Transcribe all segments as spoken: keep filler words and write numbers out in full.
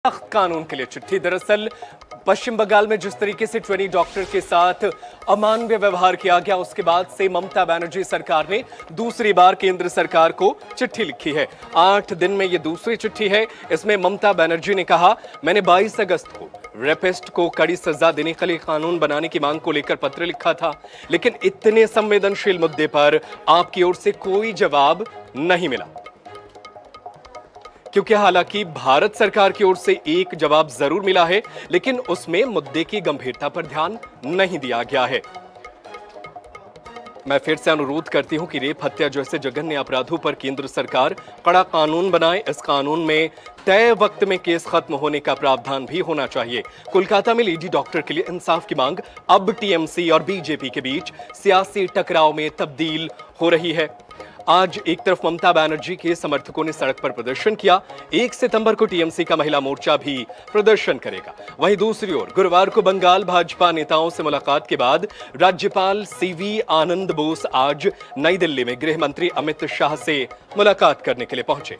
सख्त कानून के लिए चिट्ठी। दरअसल पश्चिम बंगाल में जिस तरीके से ट्रेनी डॉक्टर के साथ अमानवीय व्यवहार किया गया, उसके बाद से ममता बनर्जी सरकार ने दूसरी बार केंद्र सरकार को चिट्ठी लिखी है। आठ दिन में यह दूसरी चिट्ठी है। इसमें ममता बनर्जी ने कहा, मैंने बाईस अगस्त को रेपिस्ट को कड़ी सजा देने के लिए कानून बनाने की मांग को लेकर पत्र लिखा था, लेकिन इतने संवेदनशील मुद्दे पर आपकी ओर से कोई जवाब नहीं मिला। क्योंकि हालांकि भारत सरकार की ओर से एक जवाब जरूर मिला है, लेकिन उसमें मुद्दे की गंभीरता पर ध्यान नहीं दिया गया है। मैं फिर से अनुरोध करती हूं कि रेप, हत्या जैसे जघन्य अपराधों पर केंद्र सरकार कड़ा कानून बनाए। इस कानून में तय वक्त में केस खत्म होने का प्रावधान भी होना चाहिए। कोलकाता में लेडी डॉक्टर के लिए इंसाफ की मांग अब टीएमसी और बीजेपी के बीच सियासी टकराव में तब्दील हो रही है। आज एक तरफ ममता बनर्जी के समर्थकों ने सड़क पर प्रदर्शन किया, एक सितंबर को टीएमसी का महिला मोर्चा भी प्रदर्शन करेगा। वहीं दूसरी ओर गुरुवार को बंगाल भाजपा नेताओं से मुलाकात के बाद राज्यपाल सीवी आनंद बोस आज नई दिल्ली में गृह मंत्री अमित शाह से मुलाकात करने के लिए पहुंचे।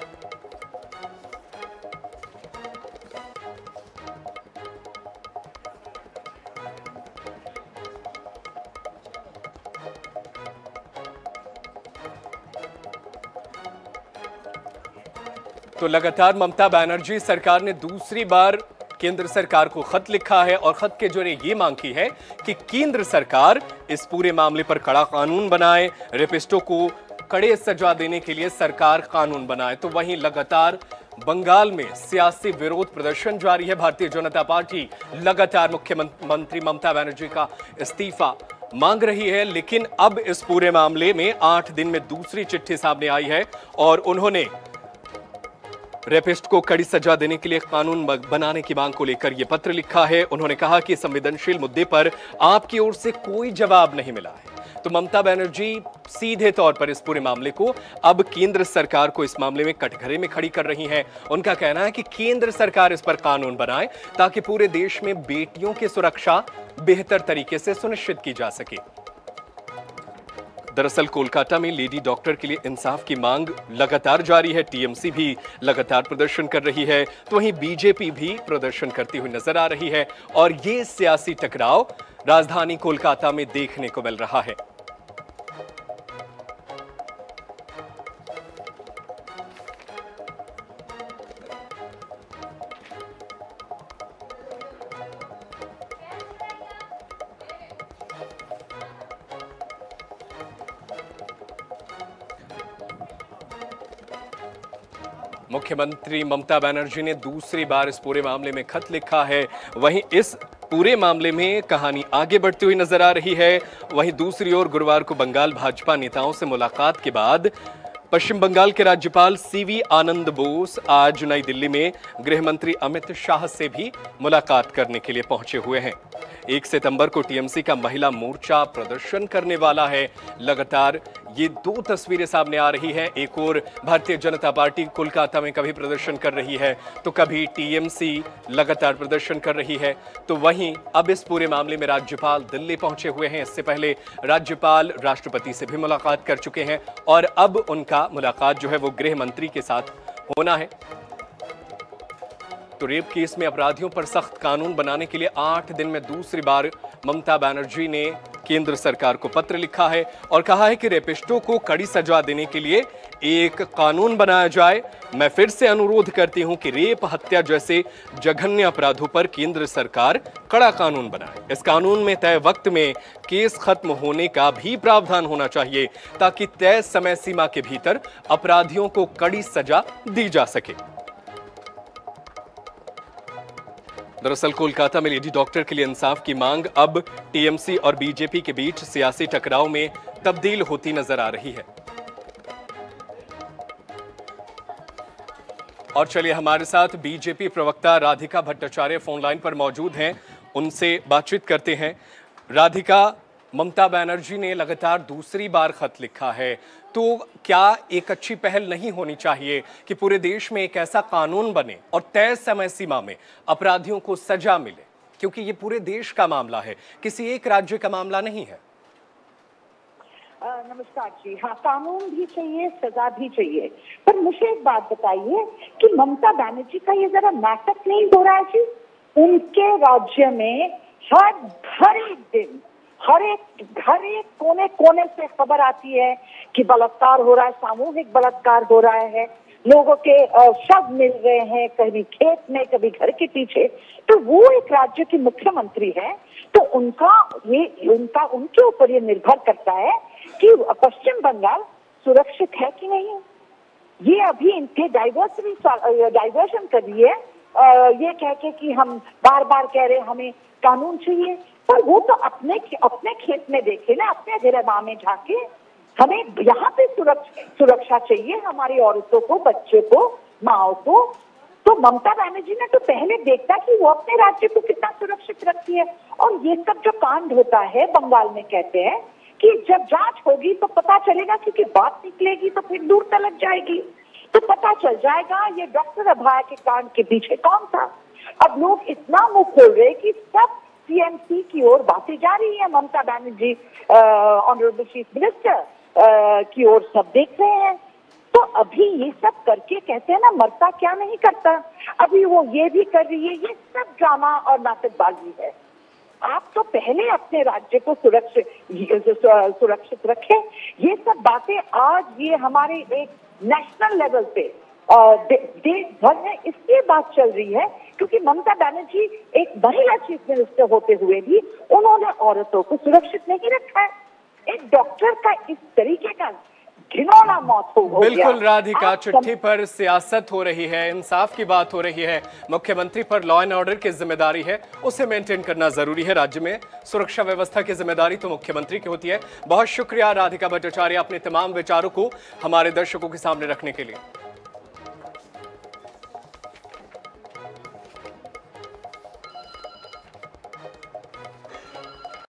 तो लगातार ममता बनर्जी सरकार ने दूसरी बार केंद्र सरकार को खत लिखा है और खत के जरिए ये मांग की है कि केंद्र सरकार इस पूरे मामले पर कड़ा कानून बनाए, रेपिस्टों को कड़े सजा देने के लिए सरकार कानून बनाए। तो वहीं लगातार बंगाल में सियासी विरोध प्रदर्शन जारी है। भारतीय जनता पार्टी लगातार मुख्यमंत्री ममता बनर्जी का इस्तीफा मांग रही है, लेकिन अब इस पूरे मामले में आठ दिन में दूसरी चिट्ठी सामने आई है और उन्होंने रेपिस्ट को कड़ी सजा देने के लिए कानून बनाने की मांग को लेकर यह पत्र लिखा है। उन्होंने कहा कि संवेदनशील मुद्दे पर आपकी ओर से कोई जवाब नहीं मिला है। तो ममता बनर्जी सीधे तौर पर इस पूरे मामले को अब केंद्र सरकार को इस मामले में कटघरे में खड़ी कर रही हैं। उनका कहना है कि केंद्र सरकार इस पर कानून बनाए ताकि पूरे देश में बेटियों की सुरक्षा बेहतर तरीके से सुनिश्चित की जा सके। दरअसल कोलकाता में लेडी डॉक्टर के लिए इंसाफ की मांग लगातार जारी है। टीएमसी भी लगातार प्रदर्शन कर रही है, तो वहीं बीजेपी भी प्रदर्शन करती हुई नजर आ रही है और ये सियासी टकराव राजधानी कोलकाता में देखने को मिल रहा है। मुख्यमंत्री ममता बनर्जी ने दूसरी बार इस पूरे मामले में खत लिखा है। वहीं इस पूरे मामले में कहानी आगे बढ़ती हुई नजर आ रही है। वहीं दूसरी ओर गुरुवार को बंगाल भाजपा नेताओं से मुलाकात के बाद पश्चिम बंगाल के राज्यपाल सीवी आनंद बोस आज नई दिल्ली में गृह मंत्री अमित शाह से भी मुलाकात करने के लिए पहुंचे हुए हैं। एक सितंबर को टीएमसी का महिला मोर्चा प्रदर्शन करने वाला है। लगातार ये दो तस्वीरें सामने आ रही हैं। एक और भारतीय जनता पार्टी कोलकाता में कभी प्रदर्शन कर रही है तो कभी टीएमसी लगातार प्रदर्शन कर रही है। तो वहीं अब इस पूरे मामले में राज्यपाल दिल्ली पहुंचे हुए हैं। इससे पहले राज्यपाल राष्ट्रपति से भी मुलाकात कर चुके हैं और अब उनका मुलाकात जो है वो गृह मंत्री के साथ होना है। तो रेप केस में अपराधियों पर सख्त कानून बनाने के लिए आठ दिन में दूसरी बार ममता बनर्जी ने केंद्र सरकार को पत्र लिखा है और कहा है कि रेपिस्टों को कड़ी सजा देने के लिए एक कानून बनाया जाए। मैं फिर से अनुरोध करती हूं कि रेप, हत्या जैसे जघन्य अपराधों पर केंद्र सरकार कड़ा कानून बनाए। इस कानून में तय वक्त में केस खत्म होने का भी प्रावधान होना चाहिए ताकि तय समय सीमा के भीतर अपराधियों को कड़ी सजा दी जा सके। दरअसल कोलकाता में लेडी डॉक्टर के लिए इंसाफ की मांग अब टीएमसी और बीजेपी के बीच सियासी टकराव में तब्दील होती नजर आ रही है। और चलिए हमारे साथ बीजेपी प्रवक्ता राधिका भट्टाचार्य फोन लाइन पर मौजूद हैं, उनसे बातचीत करते हैं। राधिका, ममता बनर्जी ने लगातार दूसरी बार खत लिखा है, तो क्या एक अच्छी पहल नहीं होनी चाहिए कि पूरे देश में एक ऐसा कानून बने और तय समय सीमा में अपराधियों को सजा मिले, क्योंकि ये पूरे देश का मामला है, किसी एक राज्य का मामला नहीं है। नमस्कार जी। हाँ, कानून भी चाहिए, सजा भी चाहिए, पर मुझे एक बात बताइए कि ममता बनर्जी का ये जरा नाटक नहीं हो रहा है जी? उनके राज्य में हर हर एक दिन, हर एक हर एक कोने कोने से खबर आती है कि बलात्कार हो रहा है, सामूहिक बलात्कार हो रहा है, लोगों के शव मिल रहे हैं, कभी खेत में, कभी घर के पीछे। तो वो एक राज्य की मुख्यमंत्री है, तो उनका ये उनका उनके ऊपर ये निर्भर करता है कि पश्चिम बंगाल सुरक्षित है कि नहीं। ये अभी इनके डाइवर्सिटी डाइवर्शन कर रही है, ये कह के कि हम बार बार कह रहे हैं हमें कानून चाहिए, पर वो तो अपने अपने खेत में देखे ना, अपने गिरबा में झाके। हमें यहाँ पे सुरक्षा सुरक्षा चाहिए, हमारी औरतों को, बच्चों को, माओ को। तो ममता बनर्जी ने तो पहले देखा कि वो अपने राज्य को कितना सुरक्षित रखती है। और ये सब जो कांड होता है बंगाल में, कहते हैं कि जब जांच होगी तो पता चलेगा, क्योंकि बात निकलेगी तो फिर दूर तलक जाएगी, तो पता चल जाएगा ये डॉक्टर अभय के कांड के पीछे कौन था। अब लोग इतना मुंह खोल रहे कि सब सीएमसी की ओर बातें जा रही है, Mamata Banerjee honourable chief minister की ओर सब देख रहे हैं। तो अभी ये सब करके कहते हैं ना, मरता क्या नहीं करता, अभी वो ये भी कर रही है। ये सब ड्रामा और नाटकबाजी है। आप तो पहले अपने राज्य को सुरक्षित सुरक्षित रखें। ये सब बातें आज ये हमारे एक नेशनल लेवल पे देश भर में इसलिए बात चल रही है क्योंकि ममता बनर्जी एक महिला चीफ मिनिस्टर होते हुए भी उन्होंने औरतों को सुरक्षित नहीं रखा है। एक डॉक्टर का इस तरीके का घिनौना मौत हो गया। बिल्कुल राधिका, चिट्ठी पर सियासत हो रही है, इंसाफ की बात हो रही है, मुख्यमंत्री पर लॉ एंड ऑर्डर की जिम्मेदारी है, उसे मेंटेन करना जरूरी है। राज्य में सुरक्षा व्यवस्था की जिम्मेदारी तो मुख्यमंत्री की होती है। बहुत शुक्रिया राधिका भट्टाचार्य अपने तमाम विचारों को हमारे दर्शकों के सामने रखने के लिए।